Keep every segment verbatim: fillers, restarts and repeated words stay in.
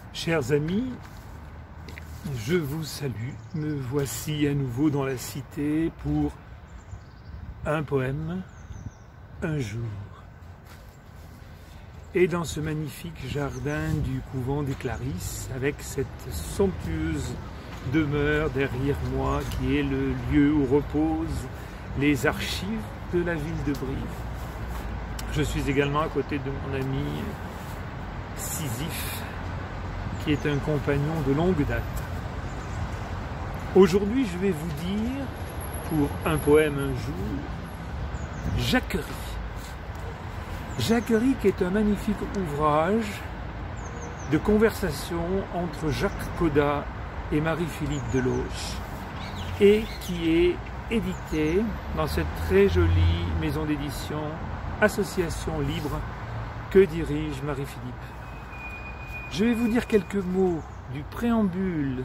Chers amis, je vous salue. Me voici à nouveau dans la cité pour un poème, un jour. Et dans ce magnifique jardin du couvent des Clarisses, avec cette somptueuse demeure derrière moi qui est le lieu où reposent les archives de la ville de Brive. Je suis également à côté de mon ami Sisyphe, qui est un compagnon de longue date. Aujourd'hui, je vais vous dire, pour un poème un jour, Jacquerie. Jacquerie qui est un magnifique ouvrage de conversation entre Jacques Coda et Marie-Philippe Deloche et qui est édité dans cette très jolie maison d'édition Association Libre que dirige Marie-Philippe. Je vais vous dire quelques mots du préambule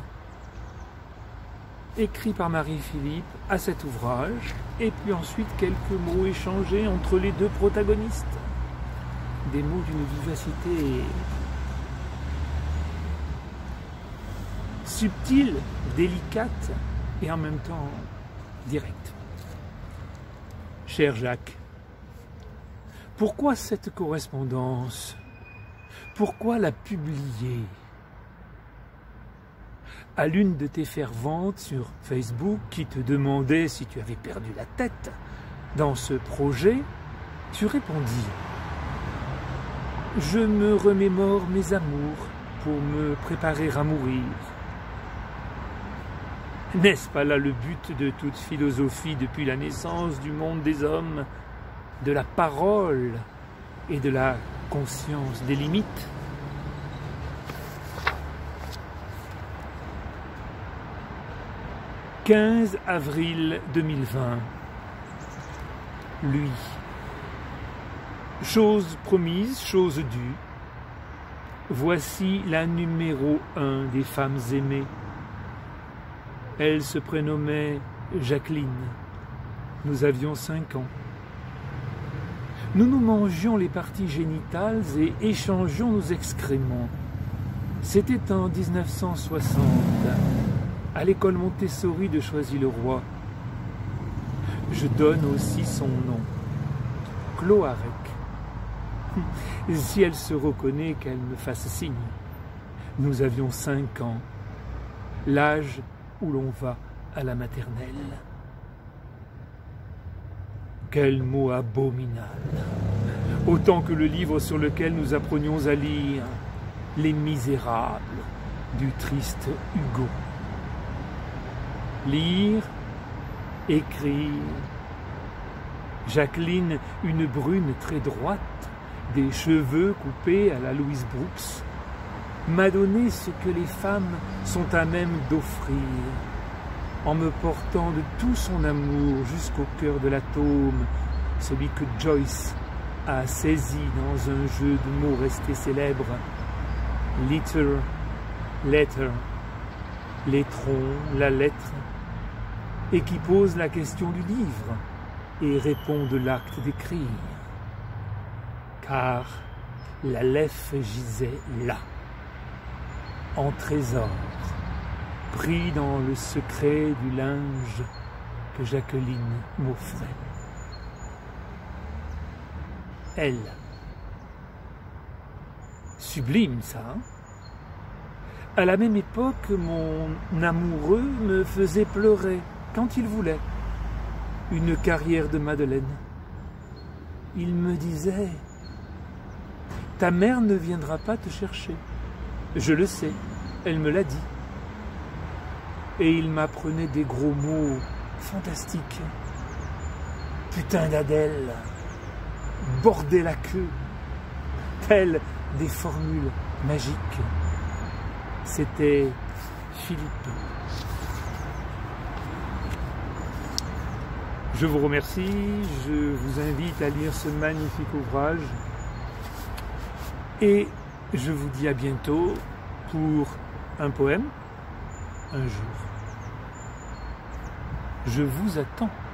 écrit par Marie-Philippe à cet ouvrage et puis ensuite quelques mots échangés entre les deux protagonistes. Des mots d'une vivacité subtile, délicate et en même temps directe. Cher Jacques, pourquoi cette correspondance? Pourquoi la publier? À l'une de tes ferventes sur Facebook qui te demandait si tu avais perdu la tête dans ce projet, tu répondis: je me remémore mes amours pour me préparer à mourir. N'est-ce pas là le but de toute philosophie depuis la naissance du monde des hommes, de la parole et de la conscience des limites? quinze avril deux mille vingt. Lui. Chose promise, chose due. Voici la numéro un des femmes aimées. Elle se prénommait Jacqueline. Nous avions cinq ans. Nous nous mangions les parties génitales et échangions nos excréments. C'était en mille neuf cent soixante, à l'école Montessori de Choisy-le-Roi. Je donne aussi son nom, Cloarec. Si elle se reconnaît, qu'elle me fasse signe. Nous avions cinq ans, l'âge où l'on va à la maternelle. Quel mot abominable! Autant que le livre sur lequel nous apprenions à lire Les Misérables du triste Hugo. Lire, écrire. Jacqueline, une brune très droite, des cheveux coupés à la Louise Brooks, m'a donné ce que les femmes sont à même d'offrir, en me portant de tout son amour jusqu'au cœur de l'atome, celui que Joyce a saisi dans un jeu de mots resté célèbre. Litter, letter, l'étron, la lettre, et qui pose la question du livre et répond de l'acte d'écrire. Car la lèvre gisait là, en trésor, pris dans le secret du linge que Jacqueline m'offrait. Elle. Sublime ça, hein? À la même époque, mon amoureux me faisait pleurer quand il voulait. Une carrière de Madeleine. Il me disait: ta mère ne viendra pas te chercher. Je le sais, elle me l'a dit. Et il m'apprenait des gros mots fantastiques. Putain d'Adèle, bordel à queue, telles des formules magiques. C'était Philippe. Je vous remercie, je vous invite à lire ce magnifique ouvrage et je vous dis à bientôt pour un poème, un jour. Je vous attends.